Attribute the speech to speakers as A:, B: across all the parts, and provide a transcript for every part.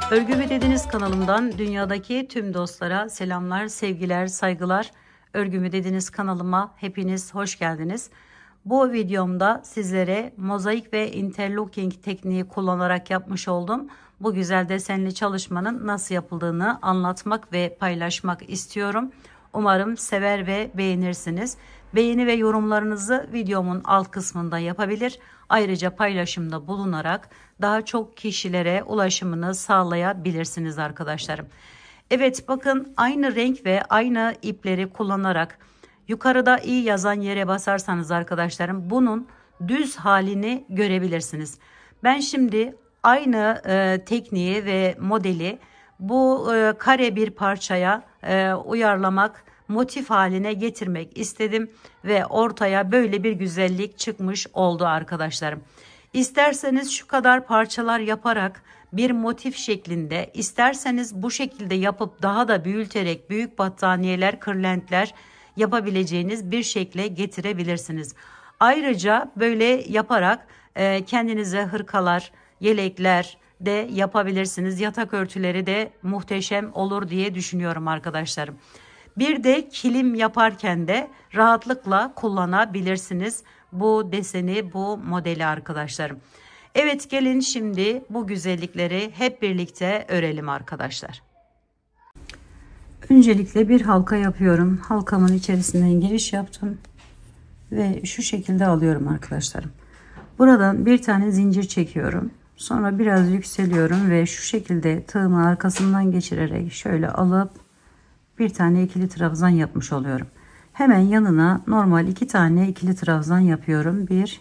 A: Örgümü Dediniz kanalımdan dünyadaki tüm dostlara selamlar, sevgiler, saygılar. Örgümü Dediniz kanalıma hepiniz hoş geldiniz. Bu videomda sizlere mozaik ve interlocking tekniği kullanarak yapmış olduğum bu güzel desenli çalışmanın nasıl yapıldığını anlatmak ve paylaşmak istiyorum. Umarım sever ve beğenirsiniz. Beğeni ve yorumlarınızı videomun alt kısmında yapabilir. Ayrıca paylaşımda bulunarak daha çok kişilere ulaşımını sağlayabilirsiniz arkadaşlarım. Evet, bakın, aynı renk ve aynı ipleri kullanarak yukarıda i yazan yere basarsanız arkadaşlarım bunun düz halini görebilirsiniz. Ben şimdi aynı tekniği ve modeli bu kare bir parçaya uyarlamak, motif haline getirmek istedim ve ortaya böyle bir güzellik çıkmış oldu arkadaşlarım. İsterseniz şu kadar parçalar yaparak bir motif şeklinde, isterseniz bu şekilde yapıp daha da büyüterek büyük battaniyeler, kırlentler yapabileceğiniz bir şekle getirebilirsiniz. Ayrıca böyle yaparak kendinize hırkalar, yelekler de yapabilirsiniz. Yatak örtüleri de muhteşem olur diye düşünüyorum arkadaşlarım. Bir de kilim yaparken de rahatlıkla kullanabilirsiniz bu deseni, bu modeli arkadaşlarım. Evet, gelin şimdi bu güzellikleri hep birlikte örelim arkadaşlar. Öncelikle bir halka yapıyorum. Halkamın içerisinden giriş yaptım ve şu şekilde alıyorum arkadaşlarım. Buradan bir tane zincir çekiyorum. Sonra biraz yükseliyorum ve şu şekilde tığımı arkasından geçirerek şöyle alıp bir tane ikili trabzan yapmış oluyorum. Hemen yanına normal 2 tane ikili trabzan yapıyorum. 1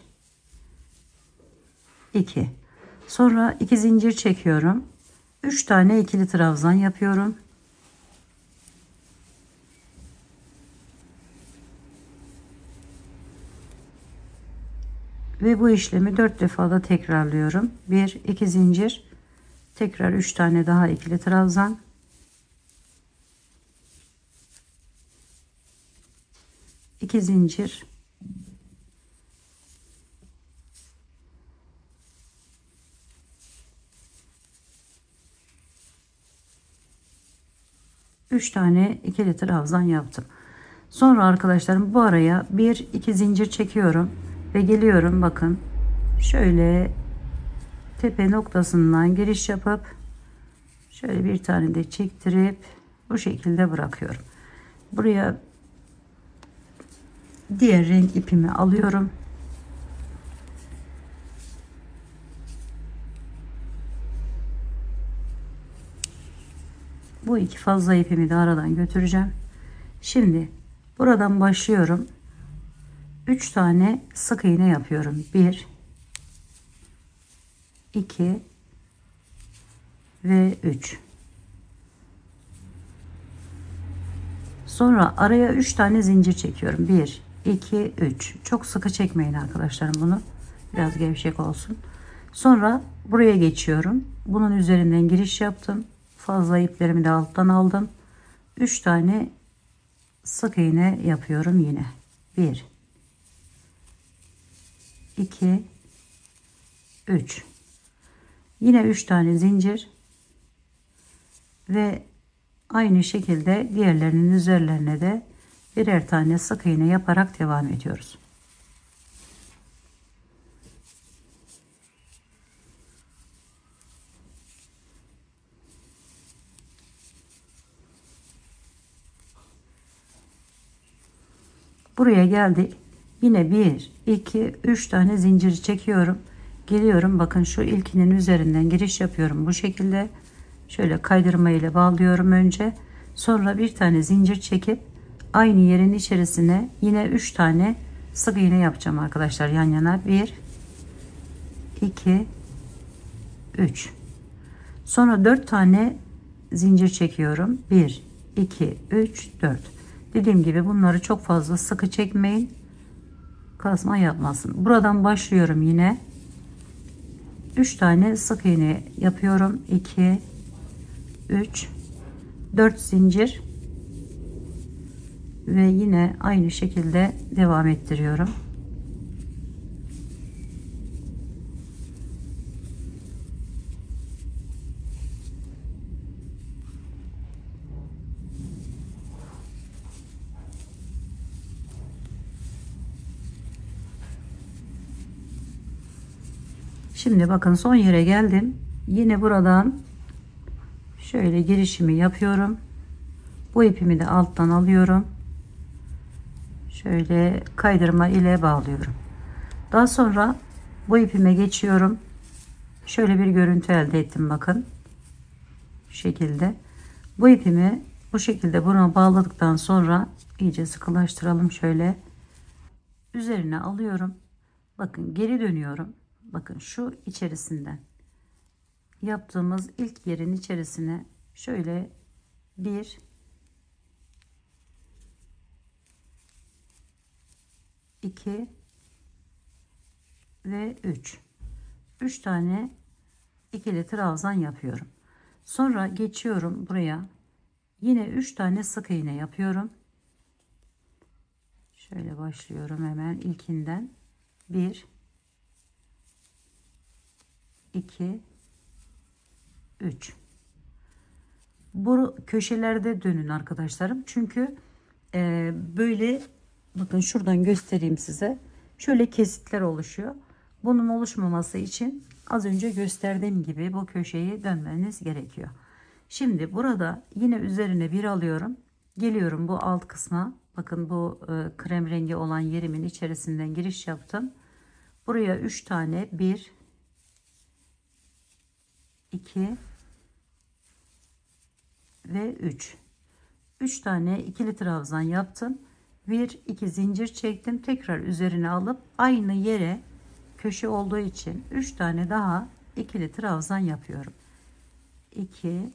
A: 2. Sonra 2 zincir çekiyorum. 3 tane ikili trabzan yapıyorum. Ve bu işlemi 4 defa da tekrarlıyorum. 1 2 zincir, tekrar 3 tane daha ikili trabzan, 2 zincir, üç tane ikili trabzan yaptım. Sonra arkadaşlarım bu araya 1 2 zincir çekiyorum ve geliyorum, bakın şöyle tepe noktasından giriş yapıp şöyle bir tane de çektirip bu şekilde bırakıyorum. Buraya diğer renk ipimi alıyorum. Bu iki fazla ipimi de aradan götüreceğim. Şimdi buradan başlıyorum. 3 tane sık iğne yapıyorum. 1 2 ve 3. Sonra araya 3 tane zincir çekiyorum. 1 2 3. Çok sıkı çekmeyin arkadaşlarım bunu. Biraz gevşek olsun. Sonra buraya geçiyorum. Bunun üzerinden giriş yaptım. Fazla iplerimi de alttan aldım. 3 tane sık iğne yapıyorum yine. 1 2 3. Yine 3 tane zincir ve aynı şekilde diğerlerinin üzerlerine de birer tane sık iğne yaparak devam ediyoruz. Buraya geldik. Yine 1 2 3 tane zincir çekiyorum. Geliyorum, bakın şu ilkinin üzerinden giriş yapıyorum bu şekilde. Şöyle kaydırma ile bağlıyorum önce. Sonra bir tane zincir çekip aynı yerin içerisine yine 3 tane sık iğne yapacağım arkadaşlar, yan yana. 1 2 3. Sonra 4 tane zincir çekiyorum. 1 2 3 4. Dediğim gibi bunları çok fazla sıkı çekmeyin, kasma yapmasın. Buradan başlıyorum yine. 3 tane sık iğne yapıyorum. 2 3 4 zincir ve yine aynı şekilde devam ettiriyorum. Şimdi bakın son yere geldim. Yine buradan şöyle girişimi yapıyorum. Bu ipimi de alttan alıyorum. Şöyle kaydırma ile bağlıyorum. Daha sonra bu ipime geçiyorum. Şöyle bir görüntü elde ettim bakın. Bu şekilde. Bu ipimi bu şekilde buna bağladıktan sonra iyice sıkılaştıralım şöyle. Üzerine alıyorum. Bakın geri dönüyorum. Bakın şu içerisinden yaptığımız ilk yerin içerisine şöyle 1 2 ve 3 tane ikili trabzan yapıyorum. Sonra geçiyorum buraya. Yine 3 tane sık iğne yapıyorum. Şöyle başlıyorum hemen ilkinden. 1 2 3. Bu köşelerde dönün arkadaşlarım. Çünkü böyle bakın şuradan göstereyim size. Şöyle kesitler oluşuyor. Bunun oluşmaması için az önce gösterdiğim gibi bu köşeyi dönmeniz gerekiyor. Şimdi burada yine üzerine bir alıyorum. Geliyorum bu alt kısma. Bakın bu krem rengi olan yerimin içerisinden giriş yaptım. Buraya 3 tane 1 2 ve 3 tane ikili trabzan yaptım. 1 2 zincir çektim. Tekrar üzerine alıp aynı yere köşe olduğu için 3 tane daha ikili trabzan yapıyorum. 2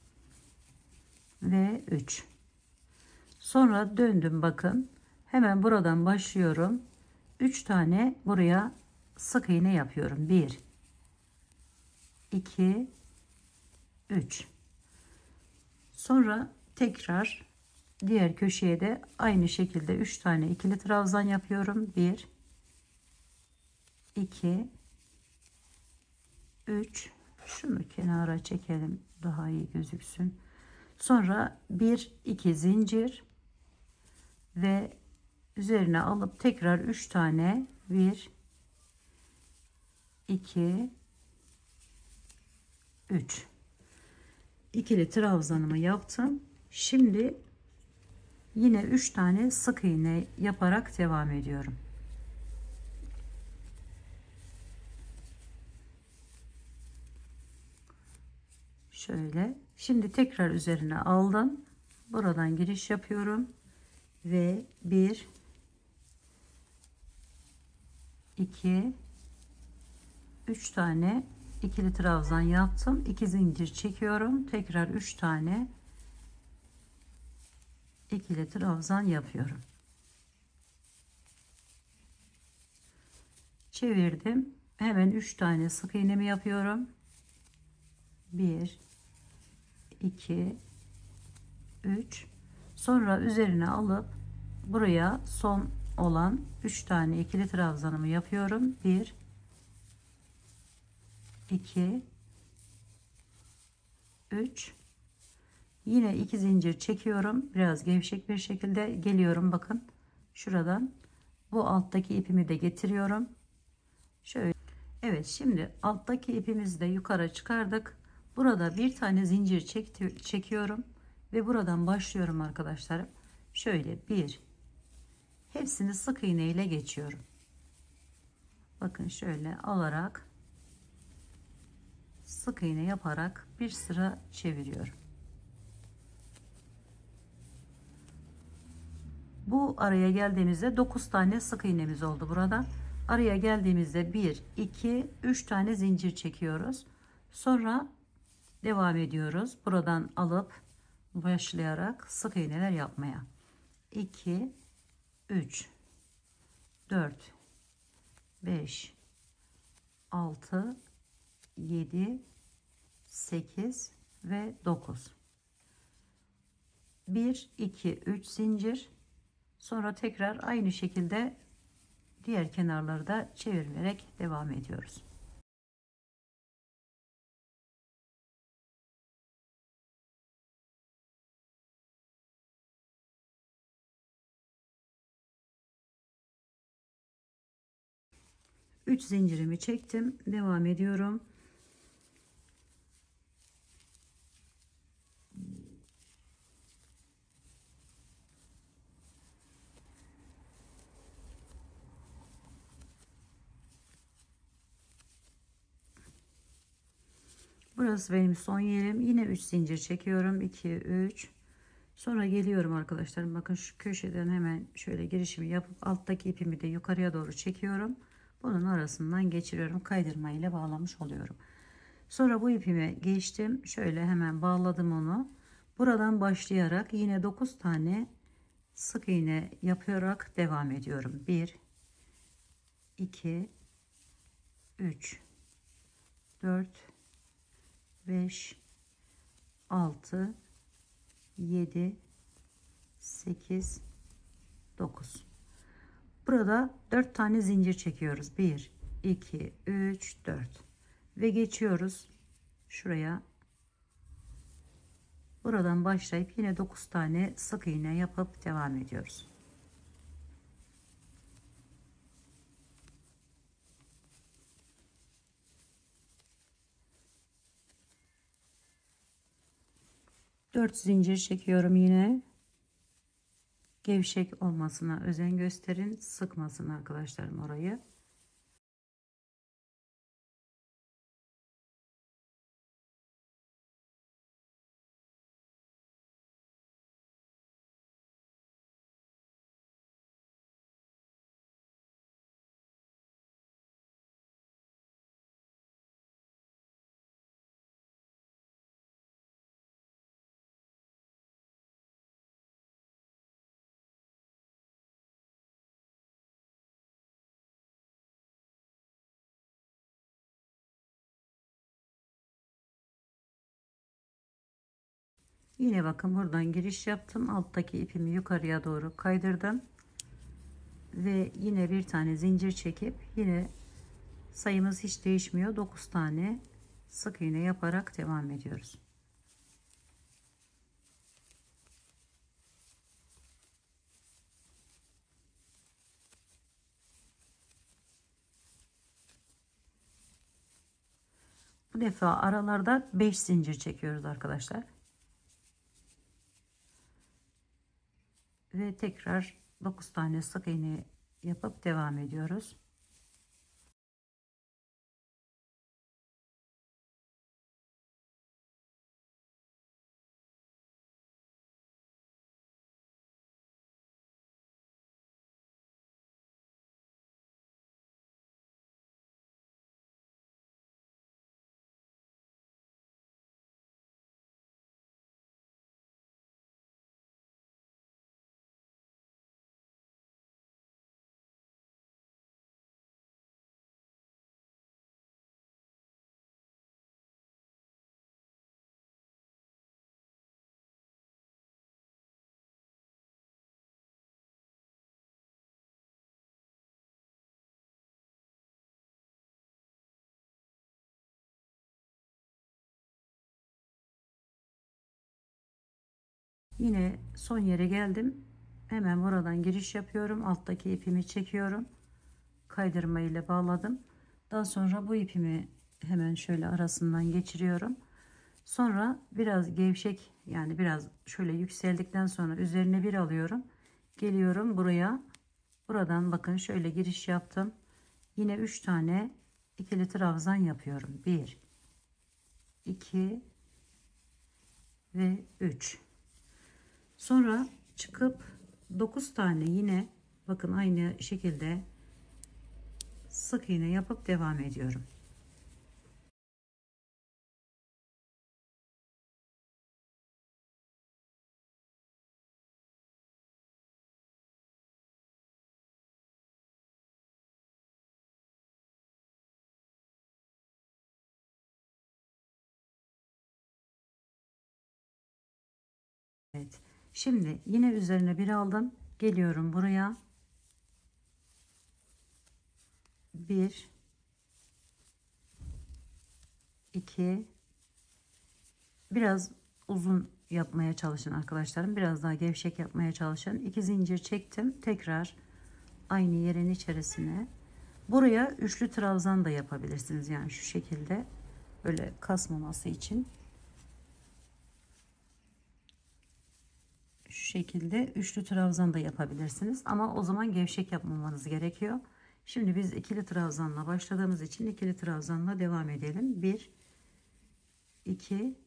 A: ve 3. Sonra döndüm bakın. Hemen buradan başlıyorum. 3 tane buraya sık iğne yapıyorum. 1 2 3. Sonra tekrar diğer köşeye de aynı şekilde 3 tane ikili trabzan yapıyorum. 1 2 3. Şunu kenara çekelim daha iyi gözüksün. Sonra 1 2 zincir ve üzerine alıp tekrar 3 tane 1 2 3 ikili trabzanımı yaptım. Şimdi yine 3 tane sık iğne yaparak devam ediyorum. Şöyle. Şimdi tekrar üzerine aldım. Buradan giriş yapıyorum ve 1 2 3 tane ikili trabzan yaptım. 2 zincir çekiyorum. Tekrar 3 tane ikili trabzan yapıyorum. Çevirdim. Hemen 3 tane sık iğnemi yapıyorum. 1 2 3. Sonra üzerine alıp buraya son olan 3 tane ikili trabzanımı yapıyorum. 1 2 3. Yine 2 zincir çekiyorum. Biraz gevşek bir şekilde geliyorum. Bakın şuradan bu alttaki ipimi de getiriyorum. Şöyle. Evet, şimdi alttaki ipimizi de yukarı çıkardık. Burada bir tane zincir çekiyorum ve buradan başlıyorum arkadaşlar. Şöyle hepsini sık iğne ile geçiyorum. Bakın şöyle alarak sık iğne yaparak bir sıra çeviriyorum. Bu araya geldiğimizde 9 tane sık iğnemiz oldu burada. Araya geldiğimizde 1 2 3 tane zincir çekiyoruz. Sonra devam ediyoruz. Buradan alıp başlayarak sık iğneler yapmaya. 2 3 4 5 6 7 8 ve 9. 1 2 3 zincir. Sonra tekrar aynı şekilde diğer kenarları da çevirerek devam ediyoruz. 3 zincirimi çektim. Devam ediyorum. Burası benim son yerim. Yine 3 zincir çekiyorum. 2, 3. Sonra geliyorum arkadaşlarım. Bakın şu köşeden hemen şöyle girişimi yapıp alttaki ipimi de yukarıya doğru çekiyorum. Bunun arasından geçiriyorum. Kaydırma ile bağlamış oluyorum. Sonra bu ipimi geçtim. Şöyle hemen bağladım onu. Buradan başlayarak yine 9 tane sık iğne yaparak devam ediyorum. 1, 2, 3, 4, 5, 6, 7, 8, 9. Burada 4 tane zincir çekiyoruz. 1, 2, 3, 4 ve geçiyoruz şuraya. Buradan başlayıp yine 9 tane sık iğne yapıp devam ediyoruz. Dört zincir çekiyorum yine. Gevşek olmasına özen gösterin. Sıkmasın arkadaşlarım orayı. Yine bakın buradan giriş yaptım. Alttaki ipimi yukarıya doğru kaydırdım. Ve yine bir tane zincir çekip yine sayımız hiç değişmiyor. 9 tane sık iğne yaparak devam ediyoruz. Bu defa aralarda 5 zincir çekiyoruz arkadaşlar. Ve tekrar 9 tane sık iğne yapıp devam ediyoruz. Yine son yere geldim. Hemen buradan giriş yapıyorum. Alttaki ipimi çekiyorum. Kaydırma ile bağladım. Daha sonra bu ipimi hemen şöyle arasından geçiriyorum. Sonra biraz gevşek, yani biraz şöyle yükseldikten sonra üzerine bir alıyorum. Geliyorum buraya. Buradan bakın şöyle giriş yaptım. Yine 3 tane ikili trabzan yapıyorum. 1, 2 ve 3. Sonra çıkıp 9 tane yine bakın aynı şekilde sık iğne yapıp devam ediyorum. Evet. Şimdi yine üzerine bir aldım. Geliyorum buraya. 1, 2, biraz uzun yapmaya çalışın arkadaşlarım. Biraz daha gevşek yapmaya çalışın. 2 zincir çektim. Tekrar aynı yerin içerisine Buraya üçlü trabzan da yapabilirsiniz. Yani şu şekilde, böyle kasmaması için şu şekilde üçlü trabzan da yapabilirsiniz. Ama o zaman gevşek yapmamanız gerekiyor. Şimdi biz ikili trabzanla başladığımız için ikili trabzanla devam edelim. 1 2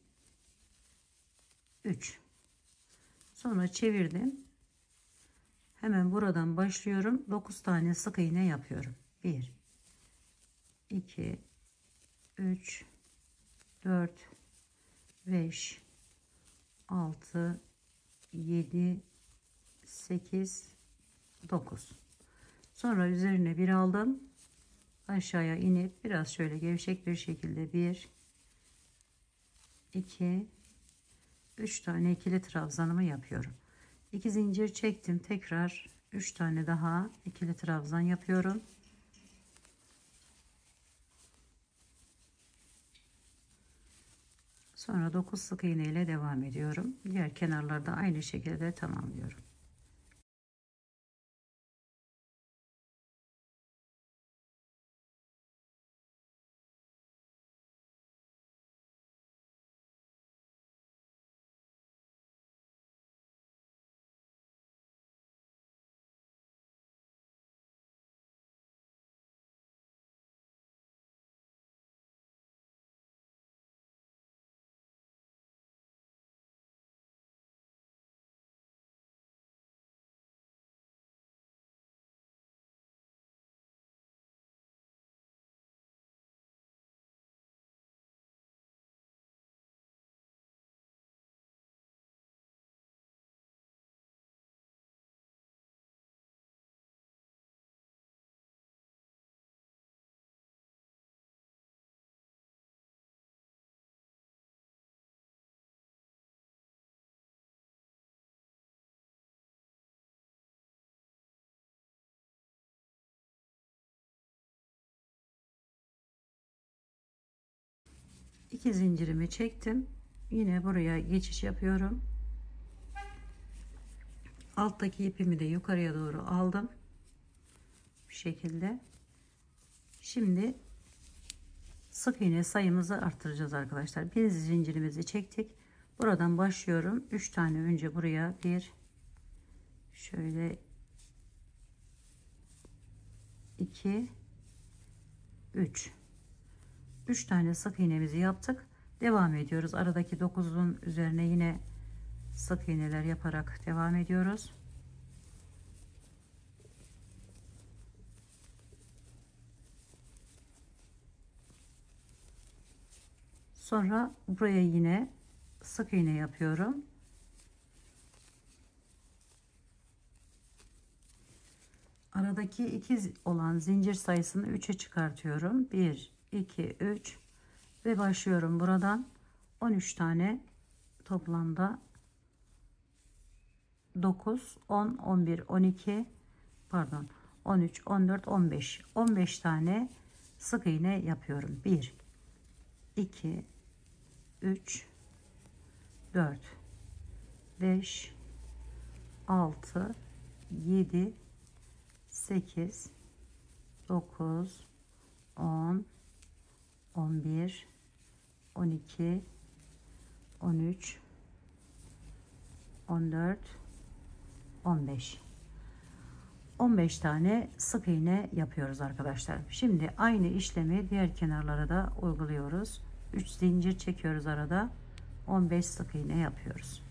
A: 3. Sonra çevirdim. Hemen buradan başlıyorum. 9 tane sık iğne yapıyorum. 1 2 3 4 5 6 7 8 9. Sonra üzerine bir aldım. Aşağıya inip biraz şöyle gevşek bir şekilde 1 2 3 tane ikili trabzanımı yapıyorum. 2 zincir çektim. Tekrar 3 tane daha ikili trabzan yapıyorum. Sonra 9 sık iğne ile devam ediyorum. Diğer kenarlarda aynı şekilde tamamlıyorum. İki zincirimi çektim. Yine buraya geçiş yapıyorum. Alttaki ipimi de yukarıya doğru aldım. Bu şekilde. Şimdi sık iğne sayımızı arttıracağız arkadaşlar. Bir zincirimizi çektik. Buradan başlıyorum. 3 tane önce buraya bir, şöyle 2 3 tane sık iğnemizi yaptık. Devam ediyoruz. Aradaki 9'un üzerine yine sık iğneler yaparak devam ediyoruz. Sonra buraya yine sık iğne yapıyorum. Aradaki 2 olan zincir sayısını 3'e çıkartıyorum. 1 2 3 ve başlıyorum buradan. 13 tane toplamda 9 10 11 12 pardon 13 14 15 tane sık iğne yapıyorum. 1 2 3 4 5 6 7 8 9 10 11 12 13 14 15 tane sık iğne yapıyoruz arkadaşlar. Şimdi aynı işlemi diğer kenarlara da uyguluyoruz. 3 zincir çekiyoruz arada. 15 sık iğne yapıyoruz.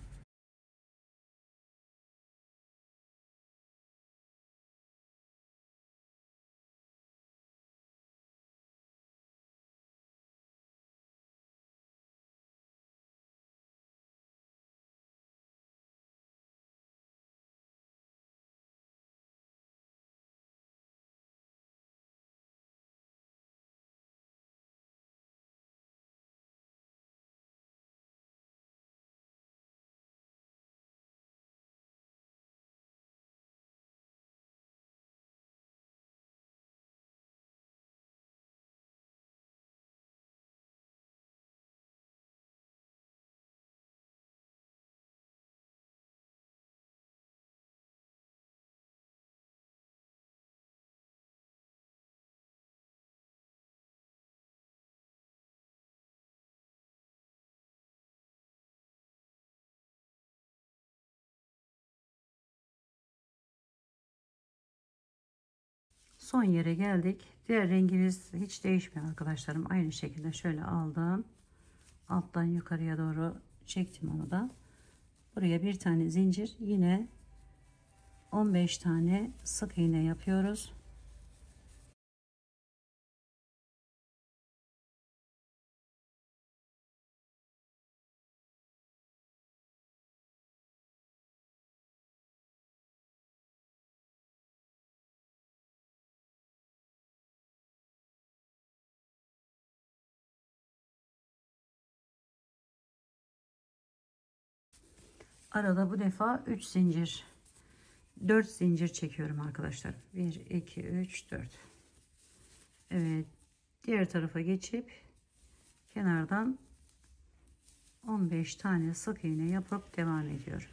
A: Son yere geldik. Diğer rengimiz hiç değişmiyor arkadaşlarım. Aynı şekilde şöyle aldım. Alttan yukarıya doğru çektim onu da. Buraya bir tane zincir, yine 15 tane sık iğne yapıyoruz. Arada bu defa 3 zincir, 4 zincir çekiyorum arkadaşlar. 1 2 3 4. Evet, diğer tarafa geçip kenardan 15 tane sık iğne yapıp devam ediyorum.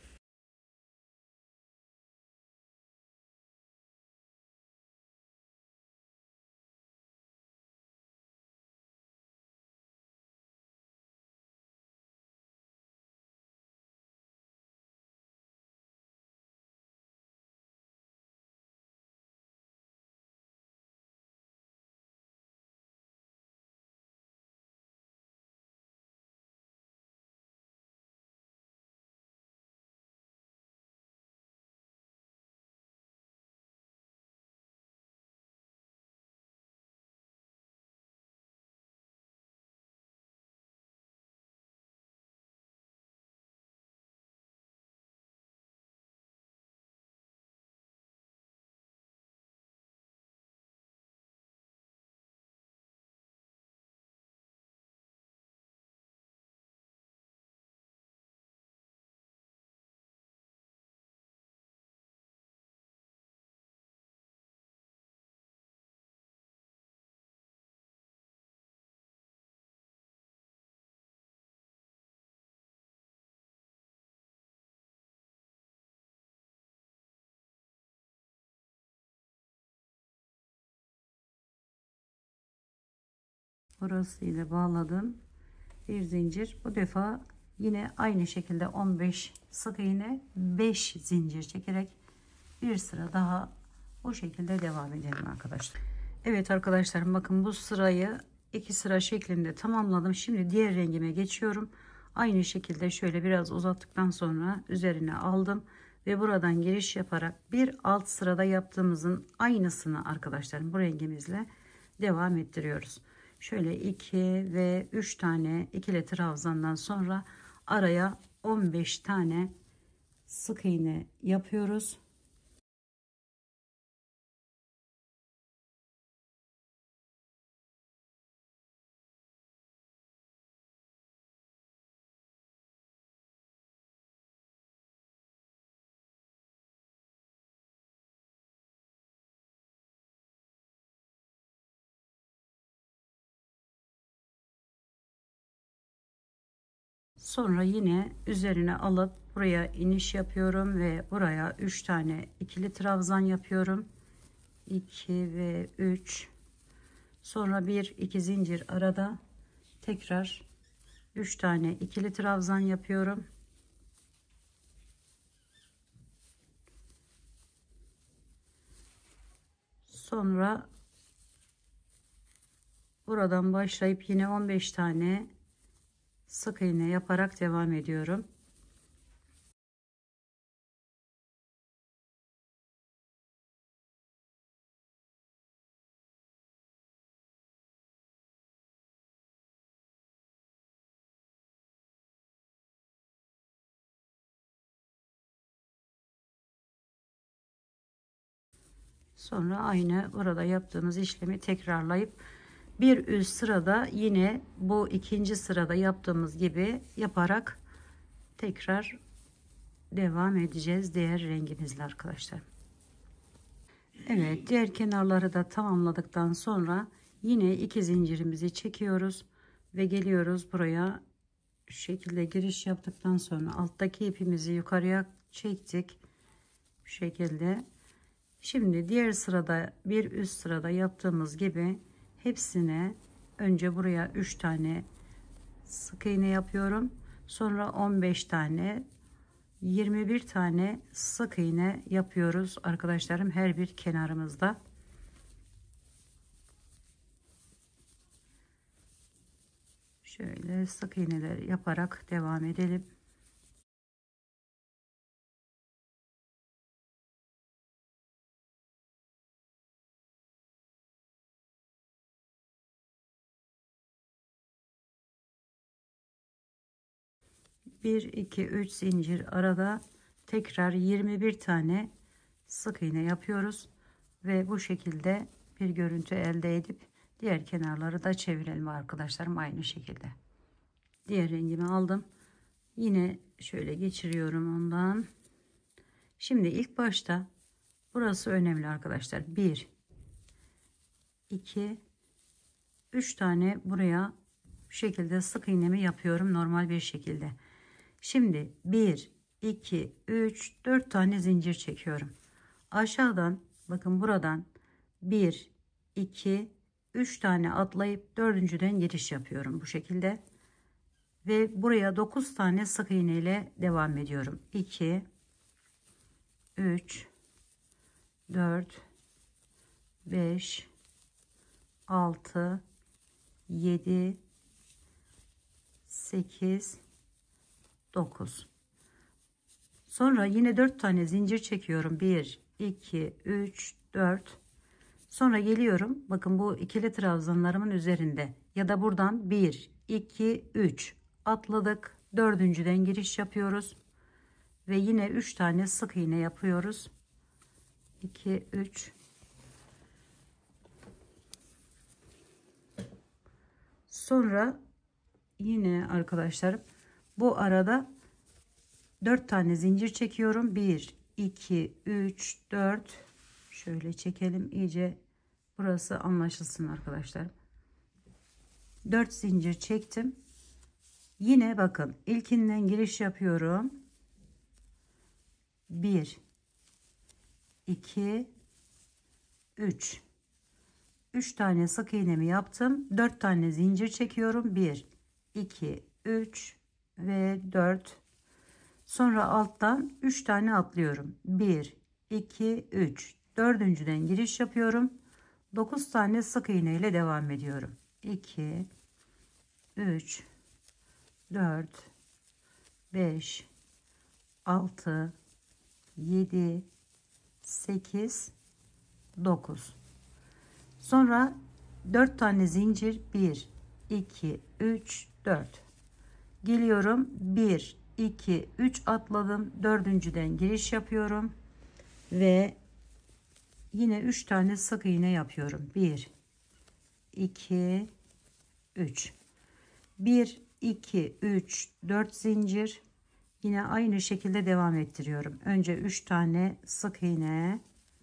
A: Burası ile bağladım. Bir zincir. Bu defa yine aynı şekilde 15 sık iğne, 5 zincir çekerek bir sıra daha bu şekilde devam edelim arkadaşlar. Evet arkadaşlarım, bakın bu sırayı 2 sıra şeklinde tamamladım. Şimdi diğer rengime geçiyorum. Aynı şekilde şöyle biraz uzattıktan sonra üzerine aldım ve buradan giriş yaparak bir alt sırada yaptığımızın aynısını arkadaşlarım bu rengimizle devam ettiriyoruz. Şöyle 2 ve 3 tane ikili trabzandan sonra araya 15 tane sık iğne yapıyoruz. Sonra yine üzerine alıp buraya iniş yapıyorum ve buraya 3 tane ikili trabzan yapıyorum. 2 ve 3. Sonra 1 2 zincir arada tekrar 3 tane ikili trabzan yapıyorum. Sonra buradan başlayıp yine 15 tane sık iğne yaparak devam ediyorum. Sonra aynı burada yaptığımız işlemi tekrarlayıp bir üst sırada yine bu ikinci sırada yaptığımız gibi yaparak tekrar devam edeceğiz diğer rengimizle arkadaşlar. Evet, diğer kenarları da tamamladıktan sonra yine 2 zincirimizi çekiyoruz ve geliyoruz buraya. Şu şekilde giriş yaptıktan sonra alttaki ipimizi yukarıya çektik. Bu şekilde. Şimdi diğer sırada bir üst sırada yaptığımız gibi hepsine önce buraya 3 tane sık iğne yapıyorum. Sonra 15 tane, 21 tane sık iğne yapıyoruz arkadaşlarım her bir kenarımızda. Şöyle sık iğneler yaparak devam edelim. Bir, iki, üç zincir arada tekrar 21 tane sık iğne yapıyoruz ve bu şekilde bir görüntü elde edip diğer kenarları da çevirelim arkadaşlarım. Aynı şekilde diğer rengimi aldım, yine şöyle geçiriyorum ondan. Şimdi ilk başta burası önemli arkadaşlar. 1 2 3 tane buraya bu şekilde sık iğnemi yapıyorum normal bir şekilde. Şimdi 1 2 3 4 tane zincir çekiyorum. Aşağıdan bakın, buradan 1 2 3 tane atlayıp dördüncüden giriş yapıyorum bu şekilde ve buraya 9 tane sık iğne ile devam ediyorum. 2 3 4 5 6 7 8 9. Sonra yine 4 tane zincir çekiyorum. 1 2 3 4. Sonra geliyorum, bakın bu ikili trabzanlarımın üzerinde ya da buradan 1 2 3 atladık, dördüncüden giriş yapıyoruz ve yine 3 tane sık iğne yapıyoruz. 2 3. Sonra yine arkadaşlarım bu arada 4 tane zincir çekiyorum. 1 2 3 4. Şöyle çekelim iyice, burası anlaşılsın arkadaşlar. 4 zincir çektim. Yine bakın, ilkinden giriş yapıyorum. 1 2 3. 3 tane sık iğnemi yaptım. 4 tane zincir çekiyorum. 1 2 3 ve 4. Sonra alttan 3 tane atlıyorum. 1 2 3. Dördüncüden giriş yapıyorum. 9 tane sık iğne ile devam ediyorum. 2 3 4 5 6 7 8 9. Sonra 4 tane zincir. 1 2 3 4. Geliyorum, 1 2 3 atladım, dördüncüden giriş yapıyorum ve yine 3 tane sık iğne yapıyorum. 1 2 3. 1 2 3 4 zincir, yine aynı şekilde devam ettiriyorum. Önce 3 tane sık iğne,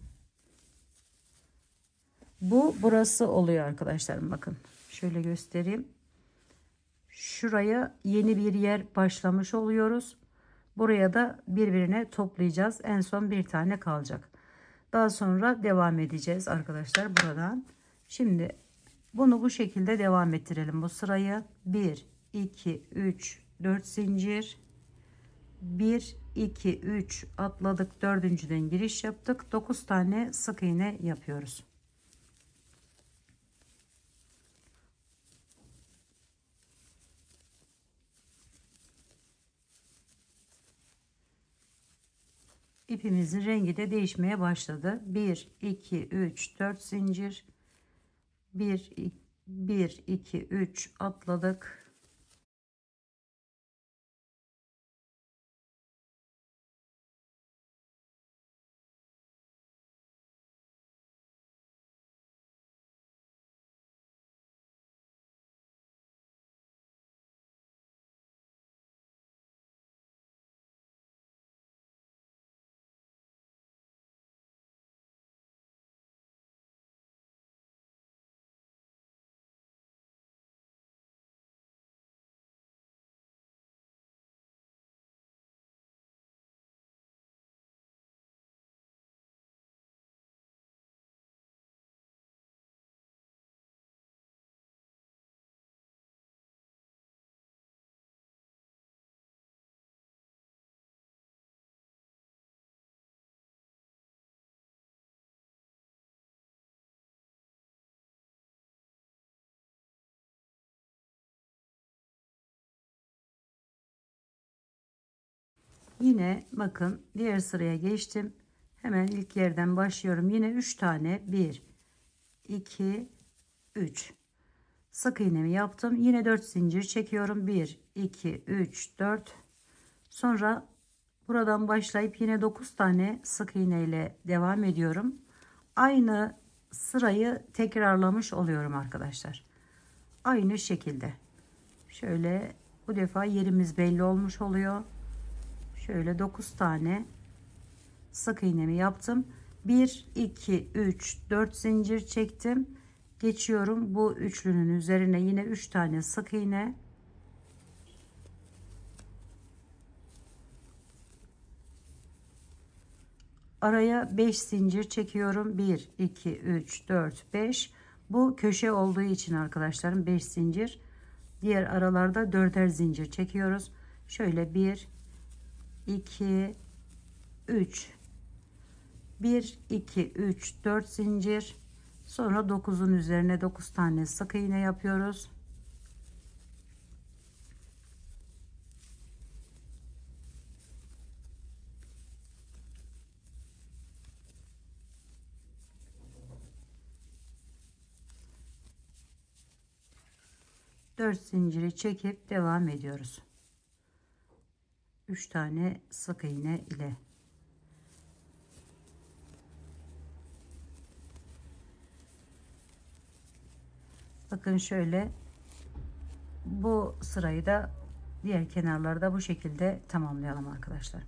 A: burası oluyor arkadaşlarım. Bakın şöyle göstereyim. Şuraya yeni bir yer başlamış oluyoruz. Buraya da birbirine toplayacağız. En son bir tane kalacak. Daha sonra devam edeceğiz arkadaşlar buradan. Şimdi bunu bu şekilde devam ettirelim bu sırayı. 1 2 3 4 zincir. 1 2 3 atladık, dördüncüden giriş yaptık. 9 tane sık iğne yapıyoruz. İpimizin rengi de değişmeye başladı. 1 2 3 4 zincir. 1 2 3 atladık. Yine bakın diğer sıraya geçtim. Hemen ilk yerden başlıyorum. Yine 3 tane 1 2 3 sık iğnemi yaptım. Yine 4 zincir çekiyorum. 1 2 3 4. Sonra buradan başlayıp yine 9 tane sık iğne ile devam ediyorum. Aynı sırayı tekrarlamış oluyorum arkadaşlar. Aynı şekilde. Şöyle bu defa yerimiz belli olmuş oluyor. Şöyle 9 tane sık iğnemi yaptım. 1 2 3 4 zincir çektim. Geçiyorum bu üçlünün üzerine yine 3 tane sık iğne. Araya 5 zincir çekiyorum. 1 2 3 4 5. Bu köşe olduğu için arkadaşlarım 5 zincir. Diğer aralarda 4'er zincir çekiyoruz. Şöyle 1 2 3 1 2 3 4 zincir. Sonra 9'un üzerine 9 tane sık iğne yapıyoruz. Dört zinciri çekip devam ediyoruz. 3 tane sık iğne ile. Bakın şöyle bu sırayı da diğer kenarlarda bu şekilde tamamlayalım arkadaşlar.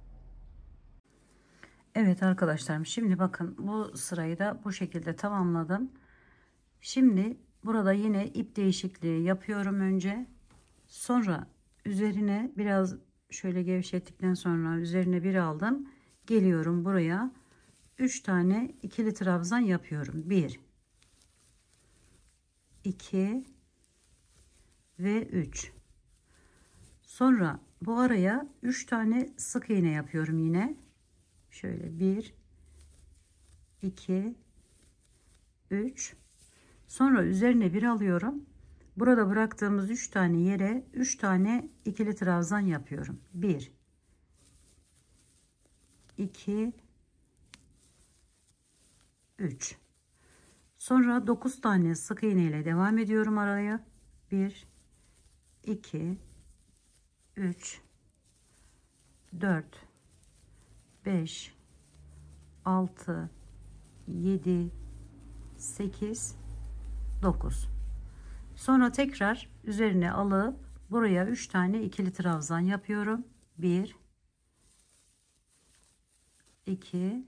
A: Evet arkadaşlarım, şimdi bakın bu sırayı da bu şekilde tamamladım. Şimdi burada yine ip değişikliği yapıyorum önce. Sonra üzerine biraz şöyle gevşettikten sonra üzerine bir aldım. Geliyorum buraya. 3 tane ikili trabzan yapıyorum. 1 2 ve 3. Sonra bu araya 3 tane sık iğne yapıyorum yine. Şöyle 1 2 3. Sonra üzerine bir alıyorum. Burada bıraktığımız 3 tane yere 3 tane ikili trabzan yapıyorum. 1 2 3. Sonra 9 tane sık iğne ile devam ediyorum araya. 1 2 3 4 5 6 7 8 9. Sonra tekrar üzerine alıp buraya 3 tane ikili trabzan yapıyorum. 1 2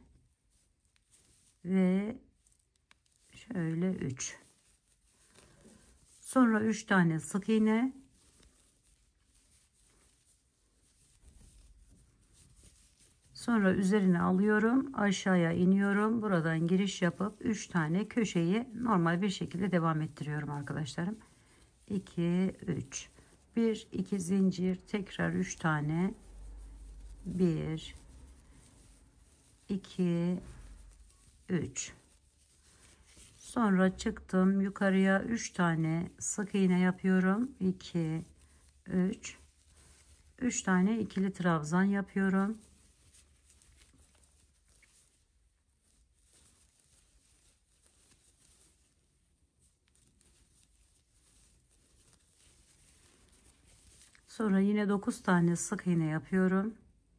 A: ve şöyle 3. Sonra 3 tane sık iğne. Sonra üzerine alıyorum, aşağıya iniyorum. Buradan giriş yapıp 3 tane köşeyi normal bir şekilde devam ettiriyorum arkadaşlarım. 2 3 1 2 zincir, tekrar 3 tane. 1 2 3. Sonra çıktım yukarıya, 3 tane sık iğne yapıyorum. 2 3 3 tane ikili trabzan yapıyorum. Sonra yine 9 tane sık iğne yapıyorum.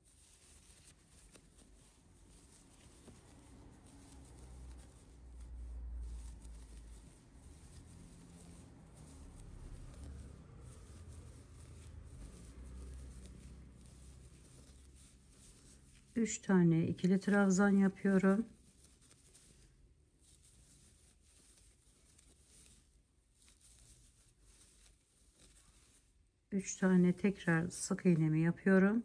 A: Üç tane ikili trabzan yapıyorum. Üç tane tekrar sık iğnemi yapıyorum.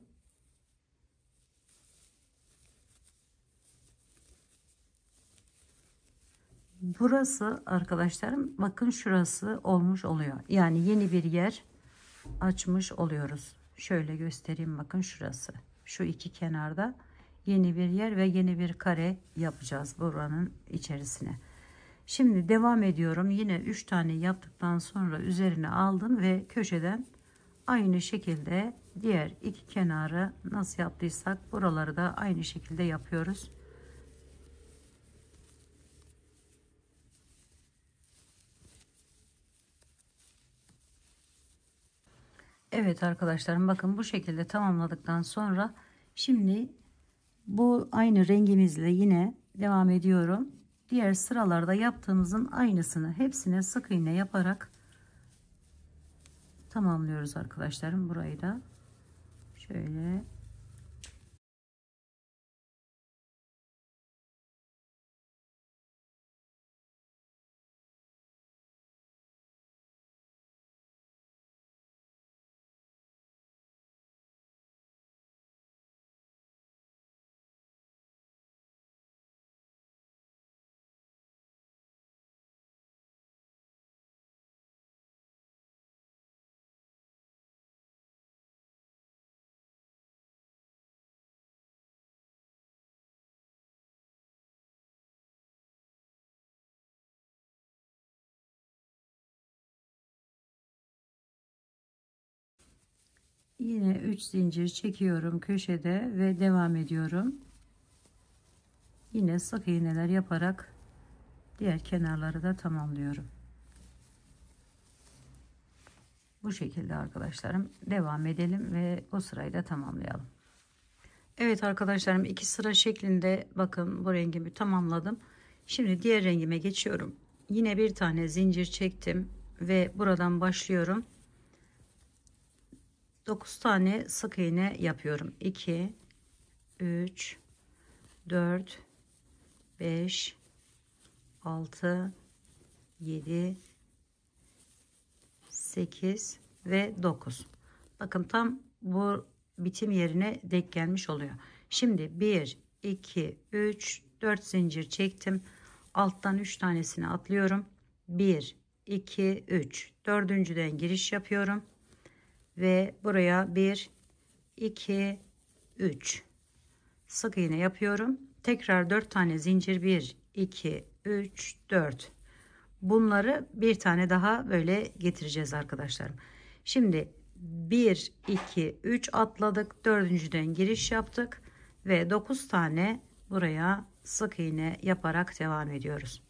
A: Burası arkadaşlarım, bakın şurası olmuş oluyor. Yani yeni bir yer açmış oluyoruz. Şöyle göstereyim, bakın şurası. Şu iki kenarda yeni bir yer ve yeni bir kare yapacağız buranın içerisine. Şimdi devam ediyorum. Yine 3 tane yaptıktan sonra üzerine aldım ve köşeden Aynı şekilde diğer iki kenarı nasıl yaptıysak buraları da aynı şekilde yapıyoruz. Evet arkadaşlarım, bakın bu şekilde tamamladıktan sonra şimdi bu aynı rengimizle yine devam ediyorum. Diğer sıralarda yaptığımızın aynısını hepsine sık iğne yaparak tamamlıyoruz arkadaşlarım. Burayı da şöyle. Yine 3 zincir çekiyorum köşede ve devam ediyorum. Yine sık iğneler yaparak diğer kenarları da tamamlıyorum. Bu şekilde arkadaşlarım devam edelim ve o sırayı da tamamlayalım. Evet arkadaşlarım, iki sıra şeklinde bakın bu rengimi tamamladım. Şimdi diğer rengime geçiyorum. Yine bir tane zincir çektim ve buradan başlıyorum. 9 tane sık iğne yapıyorum. 2 3 4 5 6 7 8 ve 9. Bakın tam bu bitim yerine denk gelmiş oluyor. Şimdi 1 2 3 4 zincir çektim. Alttan 3 tanesini atlıyorum. 1 2 3, dördüncüden giriş yapıyorum ve buraya 1 2 3 sık iğne yapıyorum. Tekrar 4 tane zincir, 1 2 3 4. Bunları bir tane daha böyle getireceğiz arkadaşlarım. Şimdi 1 2 3 atladık, dördüncüden giriş yaptık ve 9 tane buraya sık iğne yaparak devam ediyoruz.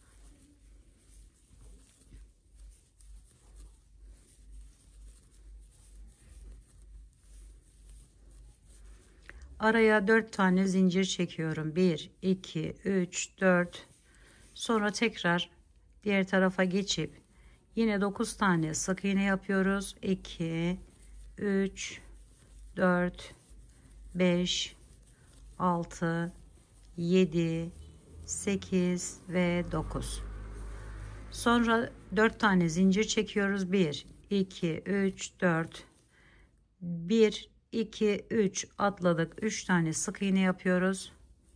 A: Araya 4 tane zincir çekiyorum. 1 2 3 4. Sonra tekrar diğer tarafa geçip yine 9 tane sık iğne yapıyoruz. 2 3 4 5 6 7 8 ve 9. Sonra 4 tane zincir çekiyoruz. 1 2 3 4. 1 2 3 atladık. 3 tane sık iğne yapıyoruz.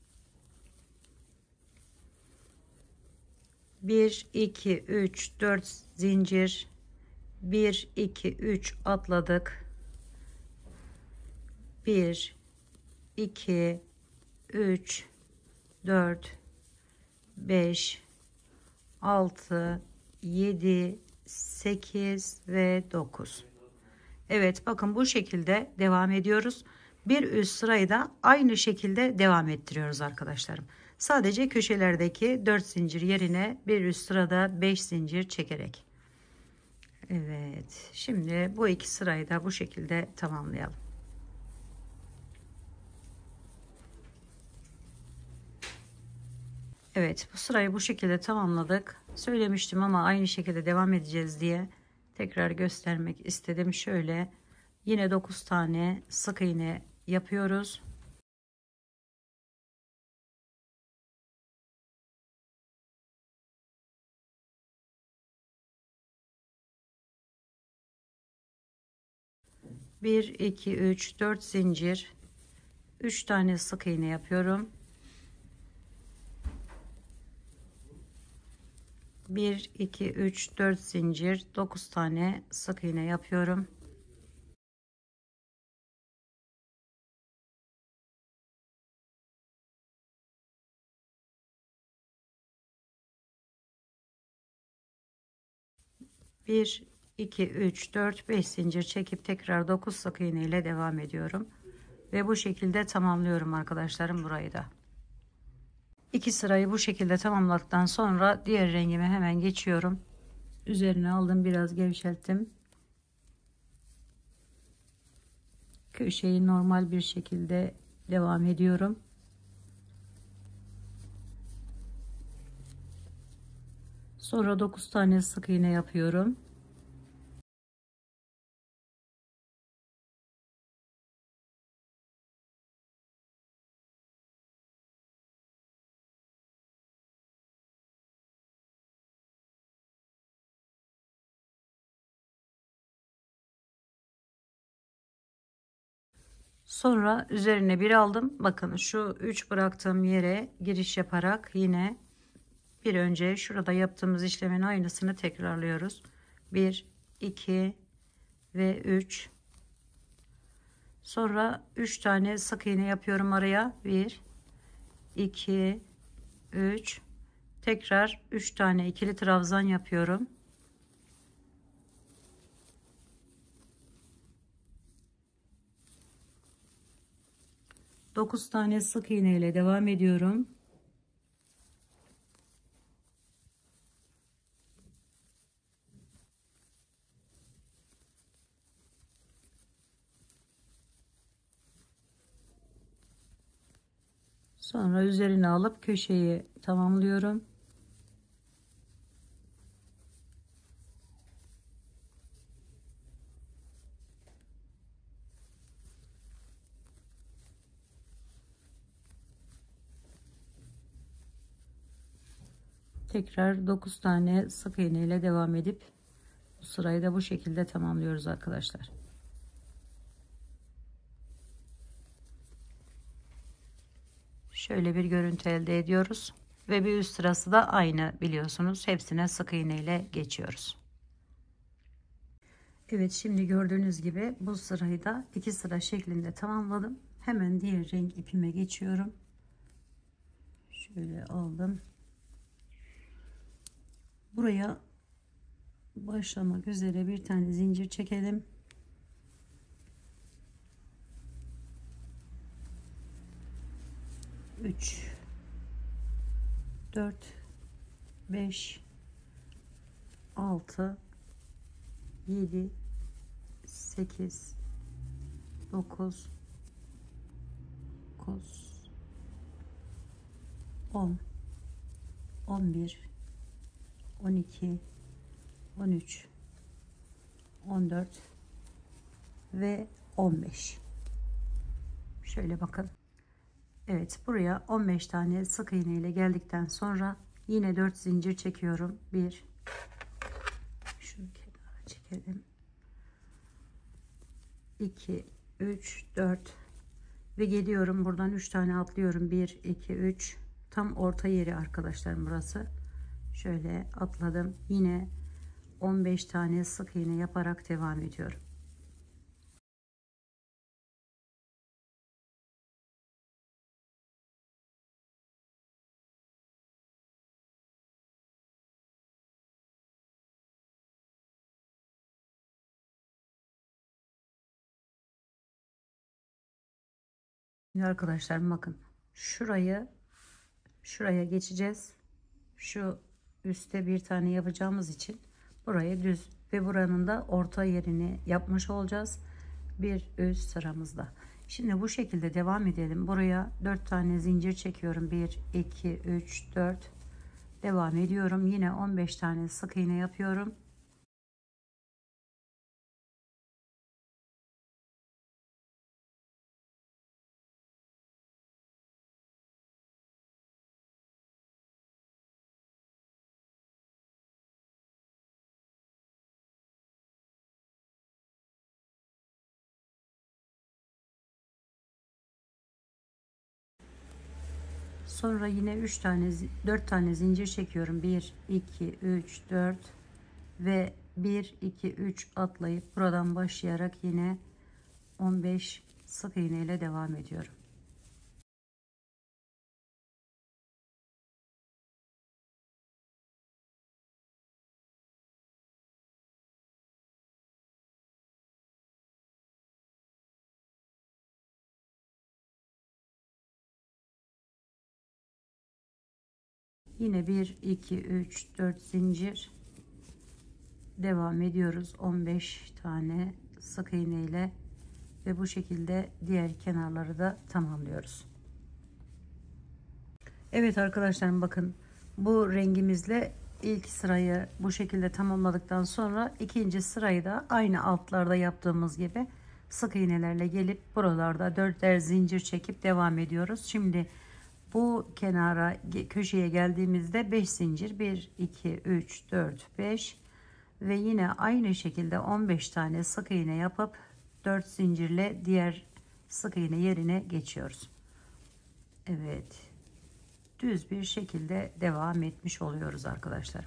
A: 1 2 3 4 zincir, 1 2 3 atladık. 1 2 3 4 5 6 7 8 ve 9. Evet, bakın bu şekilde devam ediyoruz. Bir üst sırayı da aynı şekilde devam ettiriyoruz arkadaşlarım. Sadece köşelerdeki 4 zincir yerine bir üst sırada 5 zincir çekerek. Evet, şimdi bu iki sırayı da bu şekilde tamamlayalım. Evet, bu sırayı bu şekilde tamamladık. Söylemiştim ama aynı şekilde devam edeceğiz diye tekrar göstermek istedim. Şöyle yine 9 tane sık iğne yapıyoruz. Bir 2 3 4 zincir, 3 tane sık iğne yapıyorum. 1 2 3 4 zincir, 9 tane sık iğne yapıyorum. Bir 2 3 4 5 zincir çekip tekrar 9 sık iğne ile devam ediyorum ve bu şekilde tamamlıyorum arkadaşlarım. Burayı da 2 sırayı bu şekilde tamamladıktan sonra diğer rengime hemen geçiyorum. Üzerine aldım, biraz gevşettim. Köşeyi normal bir şekilde devam ediyorum. Sonra 9 tane sık iğne yapıyorum. Sonra üzerine bir aldım. Bakın şu 3 bıraktığım yere giriş yaparak yine bir önce şurada yaptığımız işlemin aynısını tekrarlıyoruz. 1 2 ve 3. Sonra 3 tane sık iğne yapıyorum araya. 1 2 3. Tekrar 3 tane ikili trabzan yapıyorum. Dokuz tane sık iğne ile devam ediyorum. Sonra üzerine alıp köşeyi tamamlıyorum. Tekrar 9 tane sık iğne ile devam edip bu sırayı da bu şekilde tamamlıyoruz arkadaşlar. Şöyle bir görüntü elde ediyoruz ve bir üst sırası da aynı, biliyorsunuz. Hepsine sık iğne ile geçiyoruz. Evet, şimdi gördüğünüz gibi bu sırayı da 2 sıra şeklinde tamamladım. Hemen diğer renk ipime geçiyorum. Şöyle aldım. Buraya başlamak üzere bir tane zincir çekelim. Üç, 4, 5, 6, 7, 8, 9, 10, 11, 12, 13, 14 ve 15. Şöyle bakın. Evet, buraya 15 tane sık iğne ile geldikten sonra yine 4 zincir çekiyorum. 1, şunu kenara çekelim. 2, 3, 4 ve geliyorum. Buradan 3 tane atlıyorum. 1, 2, 3. Tam orta yeri arkadaşlar burası. Şöyle atladım. Yine 15 tane sık iğne yaparak devam ediyorum. Şimdi arkadaşlar bakın, şuraya geçeceğiz. Şu üstte bir tane yapacağımız için burayı düz ve buranın da orta yerini yapmış olacağız bir üst sıramızda. Şimdi bu şekilde devam edelim. Buraya 4 tane zincir çekiyorum. 1 2 3 4 devam ediyorum. Yine 15 tane sık iğne yapıyorum. Sonra yine 4 tane zincir çekiyorum. 1 2 3 4 ve 1 2 3 atlayıp buradan başlayarak yine 15 sık iğne ile devam ediyorum. Yine 1 2 3 4 zincir devam ediyoruz. 15 tane sık iğne ile ve bu şekilde diğer kenarları da tamamlıyoruz. Evet arkadaşlarım, bakın bu rengimizle ilk sırayı bu şekilde tamamladıktan sonra ikinci sırayı da aynı altlarda yaptığımız gibi sık iğnelerle gelip buralarda 4'er zincir çekip devam ediyoruz. Şimdi bu kenara, köşeye geldiğimizde 5 zincir, 1 2 3 4 5 ve yine aynı şekilde 15 tane sık iğne yapıp 4 zincirle diğer sık iğne yerine geçiyoruz. Evet, düz bir şekilde devam etmiş oluyoruz arkadaşlar.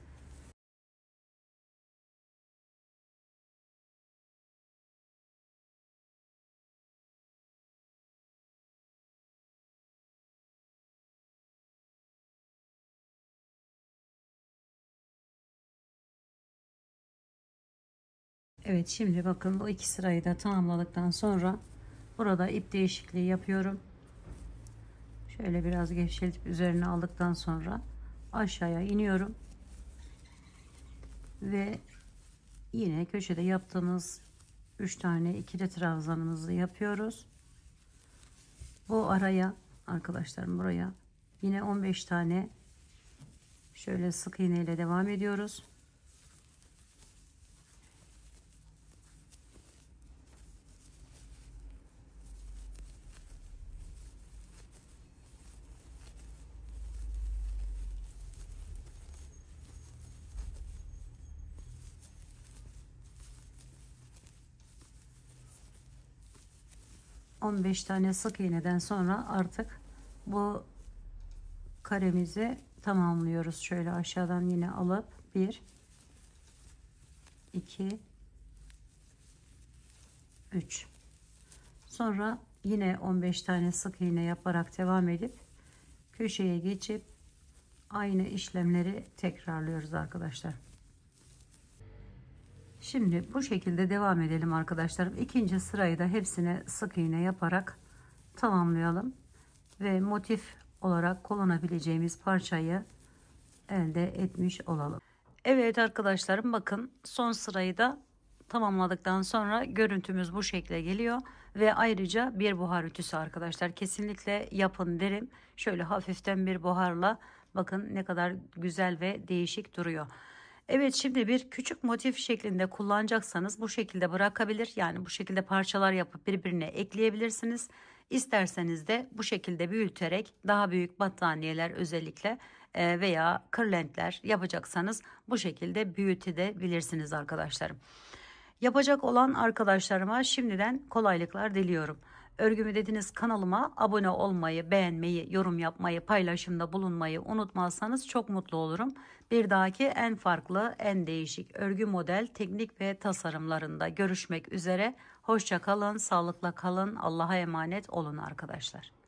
A: Evet, şimdi bakın bu iki sırayı da tamamladıktan sonra burada ip değişikliği yapıyorum. Şöyle biraz gevşetip üzerine aldıktan sonra aşağıya iniyorum ve yine köşede yaptığımız 3 tane ikili trabzanımızı yapıyoruz. Bu araya arkadaşlarım, buraya yine 15 tane şöyle sık iğne ile devam ediyoruz. ...15 tane sık iğneden sonra artık bu karemizi tamamlıyoruz. Şöyle aşağıdan yine alıp 1 2 3, sonra yine 15 tane sık iğne yaparak devam edip köşeye geçip aynı işlemleri tekrarlıyoruz arkadaşlar. Şimdi bu şekilde devam edelim arkadaşlarım. İkinci sırayı da hepsine sık iğne yaparak tamamlayalım ve motif olarak kullanabileceğimiz parçayı elde etmiş olalım. Evet arkadaşlarım, bakın son sırayı da tamamladıktan sonra görüntümüz bu şekle geliyor ve ayrıca bir buhar ütüsü arkadaşlar, kesinlikle yapın derim. Şöyle hafiften bir buharla bakın ne kadar güzel ve değişik duruyor. Evet, şimdi bir küçük motif şeklinde kullanacaksanız bu şekilde bırakabilir, yani bu şekilde parçalar yapıp birbirine ekleyebilirsiniz. İsterseniz de bu şekilde büyüterek daha büyük battaniyeler özellikle veya kırlentler yapacaksanız bu şekilde büyütebilirsiniz arkadaşlarım. Yapacak olan arkadaşlarıma şimdiden kolaylıklar diliyorum. Örgümü dediniz kanalıma abone olmayı, beğenmeyi, yorum yapmayı, paylaşımda bulunmayı unutmazsanız çok mutlu olurum. Bir dahaki en farklı, en değişik örgü model, teknik ve tasarımlarında görüşmek üzere. Hoşça kalın, sağlıkla kalın, Allah'a emanet olun arkadaşlar.